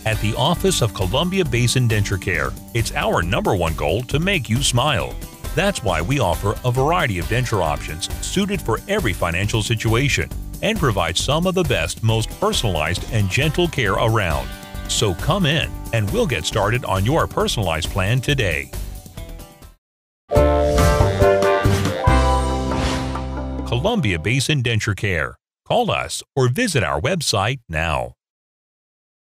At the office of Columbia Basin Denture Care, it's our #1 goal to make you smile. That's why we offer a variety of denture options suited for every financial situation and provide some of the best, most personalized and gentle care around. So come in and we'll get started on your personalized plan today. Columbia Basin Denture Care. Call us or visit our website now.